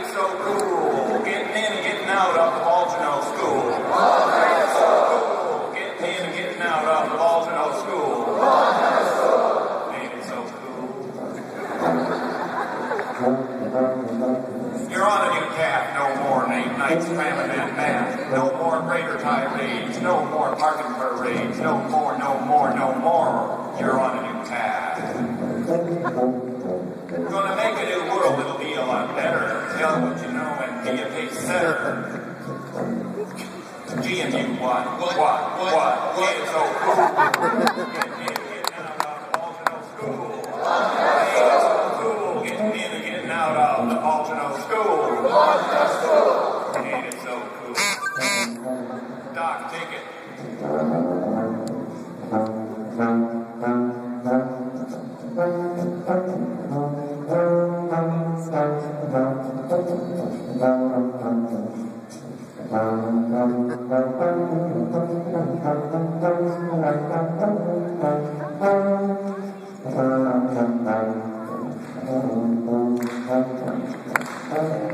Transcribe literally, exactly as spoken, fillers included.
it's so cool. Getting in and getting out of the Volgenau School. Cool. Getting in and getting out of the Volgenau School. Ain't it so cool? You're on a new path. No more eight nights cramming that math. No more greater tirades. No more parking parades. No more, no more, no more. You're on a new path. Gonna make a new world, it'll be a lot better. Tell what you know and be a pace setter. G M U, what? What? What? What? What? It's so cool. Getting in and getting out of the Volgenau School. It's so cool. Getting in and getting out of the Volgenau School. Ain't it so cool? Doc, take it. Thank you.